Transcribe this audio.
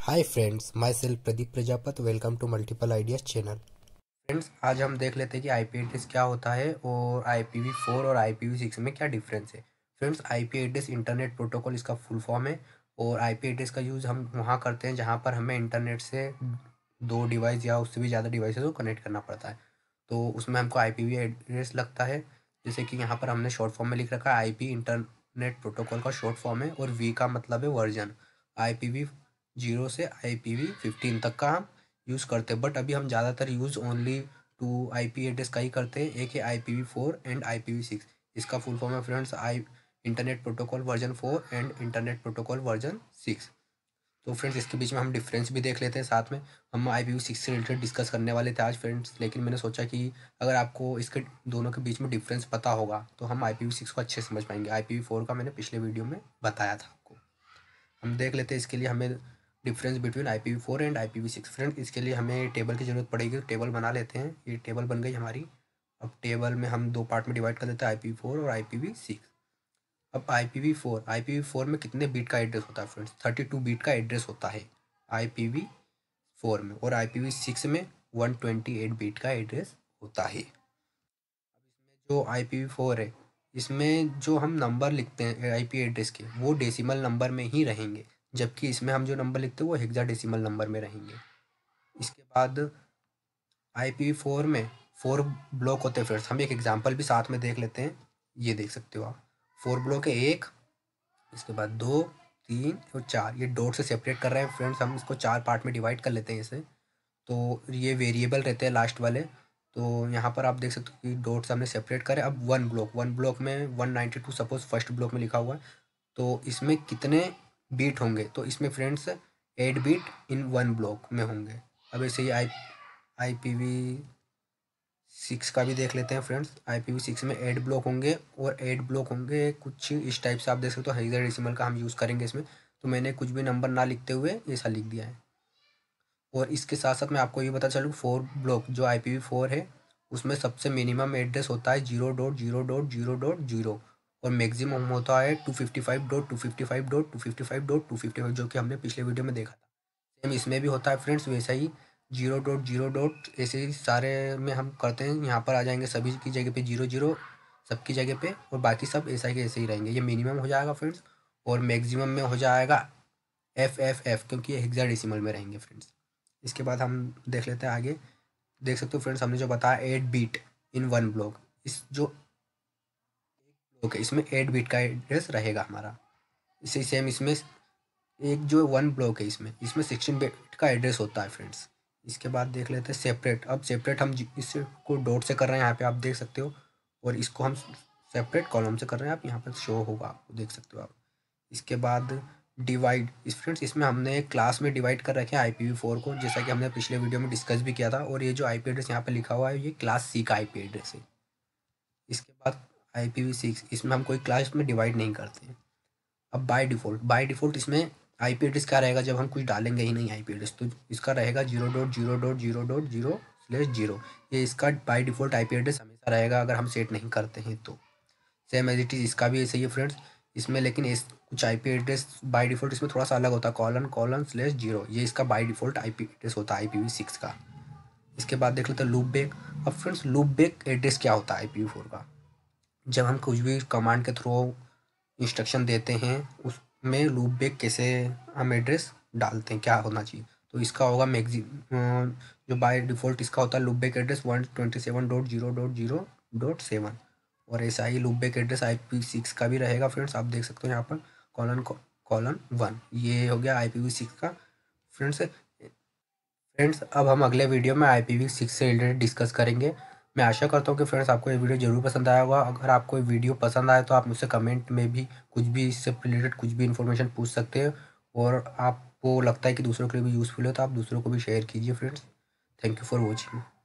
Hi friends, myself Pradeep Prajapat. Welcome to multiple ideas channel. Friends, आज हम देख लेते हैं कि आईपी एड्रेस क्या होता है और IPv4 और IPv6 में क्या डिफरेंस है। Friends, IP address internet protocol इसका फुल फॉर्म है और आईपी एड्रेस का यूज़ हम वहाँ करते हैं जहाँ पर हमें इंटरनेट से दो डिवाइस या उससे भी ज़्यादा डिवाइसेस को कनेक्ट करना पड़ता है। तो उसमें हमको IPv एड्रेस लगता है। जैसे कि यहाँ पर हमने शॉर्ट फॉर्म में लिख रखा है, आईपी इंटरनेट प्रोटोकॉल का शॉर्ट फॉर्म है और वी का मतलब है वर्जन। IPv0 से IPv15 तक का हम यूज़ करते हैं, बट अभी हम ज़्यादातर use only two IP address का ही करते हैं। एक है IPv4 एंड IPv6। इसका फुल फॉर्म है friends internet protocol version 4 and internet protocol version 6। तो फ्रेंड्स, इसके बीच में हम डिफरेंस भी देख लेते हैं। साथ में हम IPv6 से रिलेटेड डिस्कस करने वाले थे आज फ्रेंड्स, लेकिन मैंने सोचा कि अगर आपको इसके दोनों के बीच में डिफरेंस पता होगा तो हम IPv6 को अच्छे से समझ पाएंगे। IPv4 का मैंने पिछले वीडियो में बताया था आपको। हम देख लेते हैं इसके लिए हमें difference between IPv4 and IPv6। Friend, इसके लिए हमें टेबल की ज़रूरत पड़ेगी, तो टेबल बना लेते हैं। ये टेबल बन गई हमारी। अब टेबल में हम दो पार्ट में डिवाइड कर देते हैं, IPv4 और IPv6। अब IPv4 में कितने बीट का एड्रेस होता है फ्रेंड्स? 32 बीट का एड्रेस होता है IPv4 में, और IPv6 में 128 बीट का एड्रेस होता है। जो IPv4 है, इसमें जो हम नंबर लिखते हैं आईपी एड्रेस के, वो डेसिमल नंबर में ही रहेंगे, जबकि इसमें हम जो नंबर लिखते हैं वो हेक्साडेसिमल नंबर में रहेंगे। इसके बाद IPv4 में 4 ब्लॉक होते हैं फ्रेंड्स। हम एक एग्जांपल भी साथ में देख लेते हैं। ये देख सकते हो आप, 4 ब्लॉक है। एक, इसके बाद 2, 3 और 4। ये डॉट से सेपरेट कर रहे हैं फ्रेंड्स। हम इसको 4 पार्ट में डिवाइड कर लेते हैं इसे। तो ये वेरिएबल रहते हैं लास्ट वाले। तो यहाँ पर आप देख सकते हो कि डॉट से हमने सेपरेट करे। अब वन ब्लॉक में 192 सपोज फर्स्ट ब्लॉक में लिखा हुआ है, तो इसमें कितने बीट होंगे? तो इसमें friends 8 bit in one block में होंगे। अब ऐसे ही IPv6 का भी देख लेते हैं फ्रेंड्स। IPv6 में 8 ब्लॉक होंगे, और 8 ब्लॉक होंगे कुछ इस टाइप से। आप देख सकते हो हेक्साडेसिमल का हम यूज़ करेंगे इसमें, तो मैंने कुछ भी नंबर ना लिखते हुए ऐसा लिख दिया है। और इसके साथ साथ मैं आपको ये बता चलूँ, 4 ब्लॉक जो IPv4 है, उसमें सबसे मिनिमम एड्रेस होता है 0.0.0.0 और मैक्सिमम होता है 255.255.255.255, जो कि हमने पिछले वीडियो में देखा था। सेम इसमें भी होता है फ्रेंड्स वैसा ही, 0.0. ऐसे ही सारे में हम करते हैं। यहाँ पर आ जाएंगे सभी की जगह पे 00 सबकी जगह पे, और बाकी सब ऐसा ही ऐसे ही रहेंगे। ये मिनिमम हो जाएगा फ्रेंड्स, और मैक्सिमम में हो जाएगा FFF, क्योंकि ये हेक्साडेसिमल में रहेंगे फ्रेंड्स। इसके बाद हम देख लेते हैं आगे। देख सकते हो फ्रेंड्स, हमने जो बताया 8 बीट इन वन ब्लॉक, इस जो ब्लॉक है इसमें 8 बीट का एड्रेस रहेगा हमारा। इसी सेम इसमें एक जो वन ब्लॉक है इसमें 16 बिट का एड्रेस होता है फ्रेंड्स। इसके बाद देख लेते हैं सेपरेट। अब सेपरेट हम इसको डॉट से कर रहे हैं, यहाँ पे आप देख सकते हो, और इसको हम सेपरेट कॉलम से कर रहे हैं। आप यहाँ पर शो होगा, आपको देख सकते हो आप। इसके बाद डिवाइड, इस फ्रेंड्स इसमें हमने एक क्लास में डिवाइड कर रखे हैं IPv4 को, जैसा कि हमने पिछले वीडियो में डिस्कस भी किया था। और ये जो आईपी एड्रेस यहाँ पे लिखा हुआ है, ये क्लास C का आईपी एड्रेस है। इसके बाद IPv6, इसमें हम कोई क्लास में डिवाइड नहीं करते हैं। अब बाय डिफ़ॉल्ट इसमें आईपी एड्रेस क्या रहेगा? जब हम कुछ डालेंगे ही नहीं आईपी एड्रेस, तो इसका रहेगा 0.0.0.0/0। ये इसका बाय डिफ़ॉल्ट आईपी एड्रेस हमेशा रहेगा, अगर हम सेट नहीं करते हैं तो। सेम एज इट इज़ इसका भी ऐसे ही है फ्रेंड्स। इसमें लेकिन इस कुछ आईपी एड्रेस बाय डिफ़ॉल्ट इसमें थोड़ा सा अलग होता है, ::/0। ये इसका बाय डिफ़ॉल्ट आईपी एड्रेस होता है IPv6 का। इसके बाद देख लेते हैं लूप बैक। अब फ्रेंड्स, लूप बैक एड्रेस क्या होता है IPv4 का? जब हम कुछ भी कमांड के थ्रू इंस्ट्रक्शन देते हैं, उसमें लूप बैक कैसे हम एड्रेस डालते हैं, क्या होना चाहिए? तो इसका होगा जो बाय डिफ़ॉल्ट इसका होता है लूप बैक एड्रेस 127.0.0.7, और ऐसा ही लूप बैक एड्रेस IPv6 का भी रहेगा फ्रेंड्स। आप देख सकते हो यहाँ पर ::1। ये हो गया IPv6 का फ्रेंड्स। अब हम अगले वीडियो में IPv6 से रिलेटेड डिस्कस करेंगे। मैं आशा करता हूँ कि फ्रेंड्स आपको ये वीडियो ज़रूर पसंद आया होगा। अगर आपको ये वीडियो पसंद आए तो आप मुझसे कमेंट में भी कुछ भी इससे रिलेटेड कुछ भी इन्फॉर्मेशन पूछ सकते हैं, और आपको लगता है कि दूसरों के लिए भी यूज़फुल है तो आप दूसरों को भी शेयर कीजिए friends. Thank you for watching.